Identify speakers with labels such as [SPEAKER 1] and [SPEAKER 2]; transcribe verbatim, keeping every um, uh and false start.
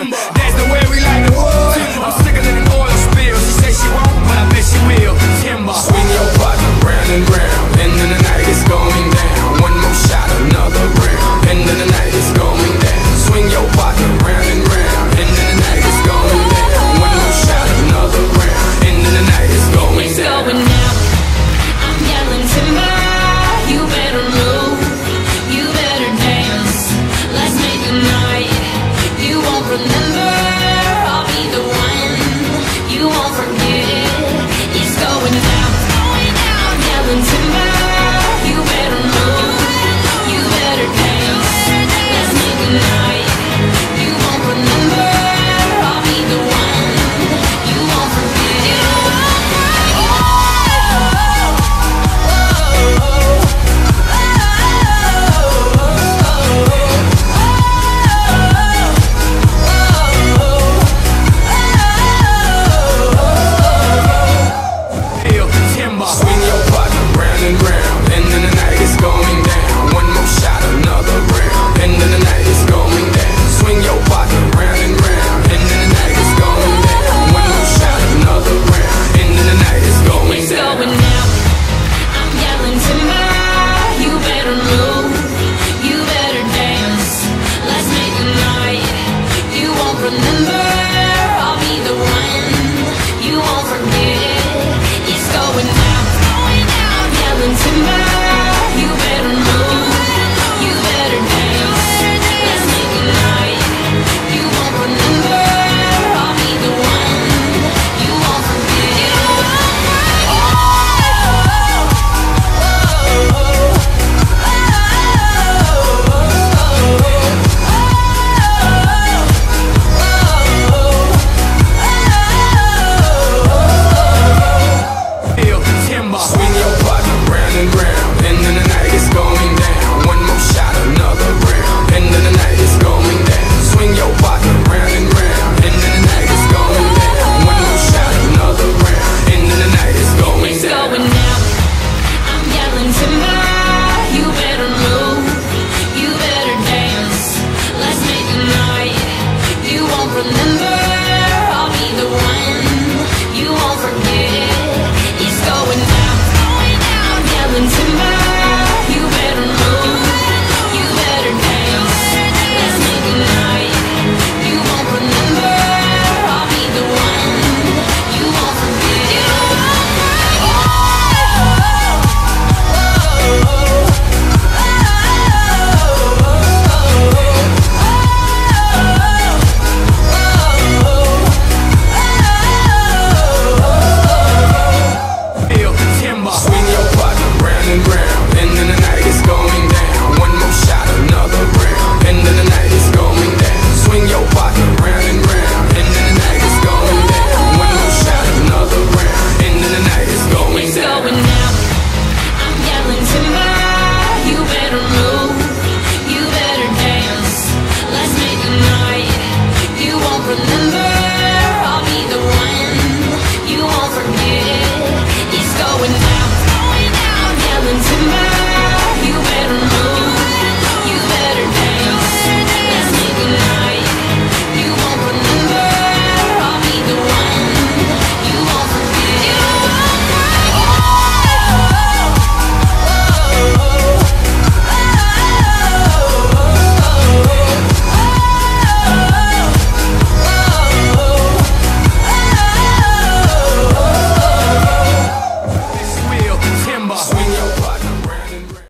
[SPEAKER 1] timber. That's the way we like the wood. I'm sicker than an oil spill. She say she won't, but I bet she will. Timber.
[SPEAKER 2] Swing your partner round and round, and then the night is going down. One more shot, another round, and then the night is going down. Swing your partner round and round, and then the night is going down. One more shot, another round, and then the night is going
[SPEAKER 3] it's
[SPEAKER 2] down.
[SPEAKER 3] Going down. I'm yelling timber. You better move. You better dance. Let's make a night you won't remember.